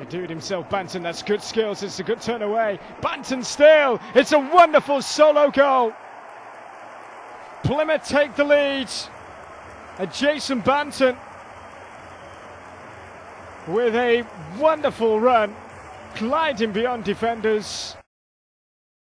do it himself, Banton. That's good skills. It's a good turn away. Banton still. It's a wonderful solo goal. Plymouth take the lead. And Jason Banton with a wonderful run, gliding beyond defenders.